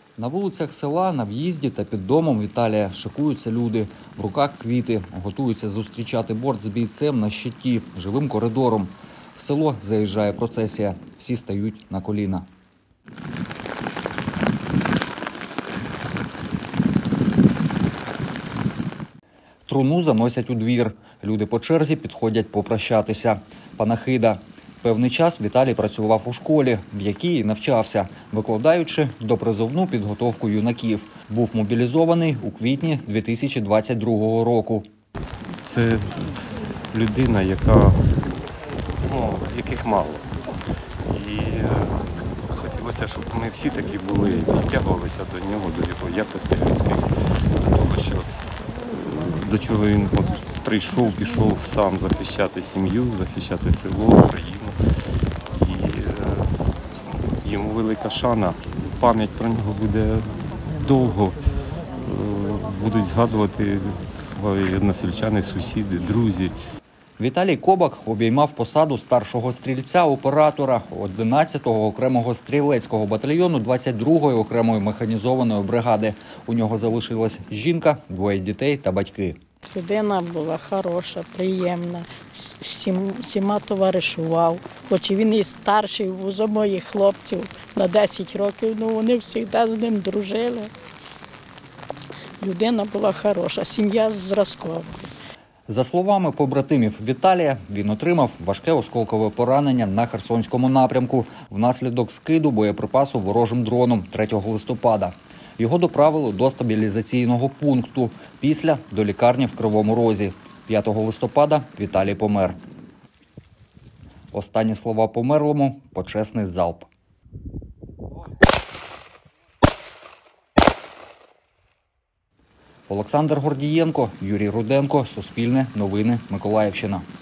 На вулицях села, на в'їзді та під домом Віталія шикуються люди. В руках квіти, готуються зустрічати борт з бійцем на щиті, живим коридором. В село заїжджає процесія. Всі стають на коліна. Труну заносять у двір. Люди по черзі підходять попрощатися. Панахида. Певний час Віталій працював у школі, в якій і навчався, викладаючи допризовну підготовку юнаків. Був мобілізований у квітні 2022 року. Це людина, яких мало. І хотілося, щоб ми всі такі були, підтягувалися до нього, до його якостей людських, до того, що до чого він прийшов, пішов сам захищати сім'ю, захищати село, Україну. І йому велика шана. Пам'ять про нього буде довго. Будуть згадувати односельчани, сусіди, друзі. Віталій Кобак обіймав посаду старшого стрільця-оператора 11-го окремого стрілецького батальйону 22-ї окремої механізованої бригади. У нього залишилась жінка, 2 дітей та батьки. Людина була хороша, приємна, всіма товаришував. Хоч він і старший за моїх хлопців на 10 років, але вони завжди з ним дружили. Людина була хороша, сім'я зразкова. За словами побратимів Віталія, він отримав важке осколкове поранення на Херсонському напрямку внаслідок скиду боєприпасу ворожим дроном 3 листопада. Його доправили до стабілізаційного пункту, після – до лікарні в Кривому Розі. 5 листопада Віталій помер. Останні слова померлому – почесний залп. Олександр Гордієнко, Юрій Руденко, Суспільне, Новини, Миколаївщина.